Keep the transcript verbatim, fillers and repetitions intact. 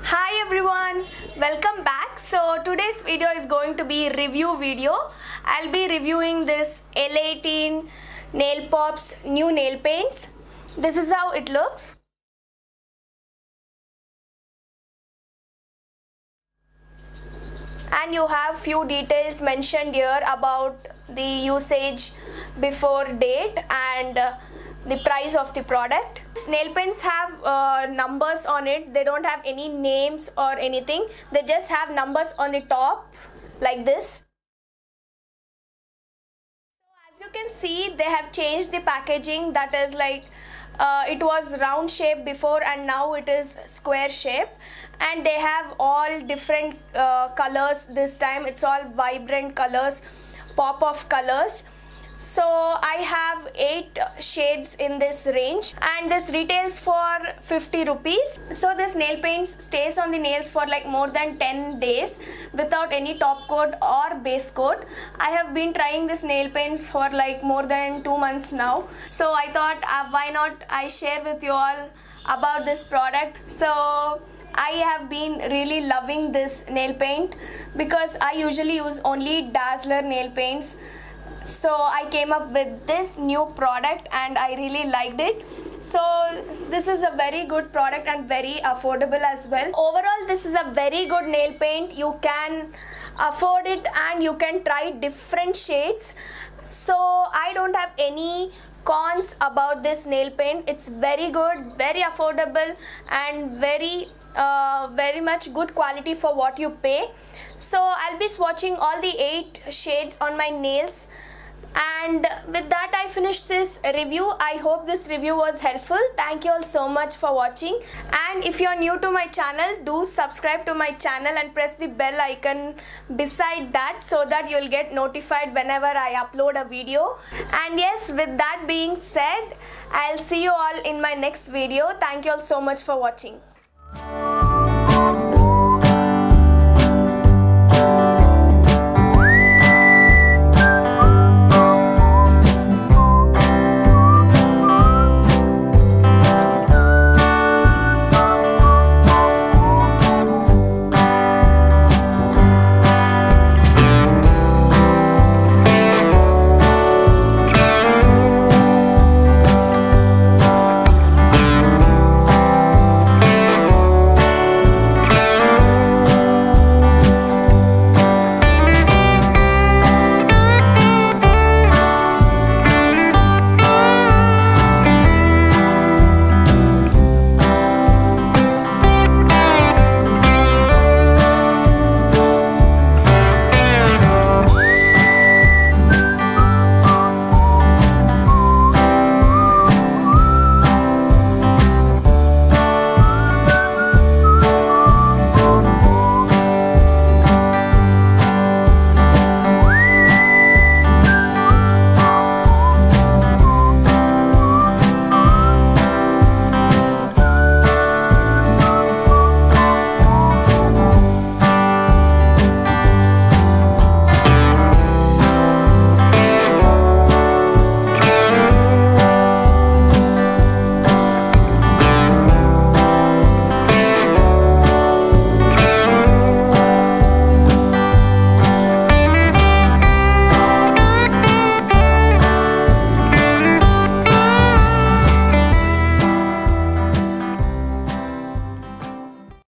Hi everyone, welcome back. So today's video is going to be review video. I'll be reviewing this L eighteen Nail Pops new nail paints. This is how it looks. And you have few details mentioned here about the usage before date and uh, the price of the product. Nail paints have uh, numbers on it. They don't have any names or anything. They just have numbers on the top like this. So as you can see, they have changed the packaging. That is like uh, it was round shape before and now it is square shape, and they have all different uh, colors this time. It's all vibrant colors, pop of colors. So I have eight shades in this range, and this retails for fifty rupees. So this nail paint stays on the nails for like more than ten days without any top coat or base coat. I have been trying this nail paint for like more than two months now. So I thought uh, why not I share with you all about this product. So I have been really loving this nail paint because I usually use only Dazzler nail paints. So I came up with this new product and I really liked it. So this is a very good product and very affordable as well. Overall, this is a very good nail paint. You can afford it and you can try different shades. So I don't have any cons about this nail paint. It's very good, very affordable, and very uh, very much good quality for what you pay. So I'll be swatching all the eight shades on my nails. And with that, I finished this review. I hope this review was helpful. Thank you all so much for watching. And if you're new to my channel, do subscribe to my channel and press the bell icon beside that so that you'll get notified whenever I upload a video. And yes, with that being said, I'll see you all in my next video. Thank you all so much for watching.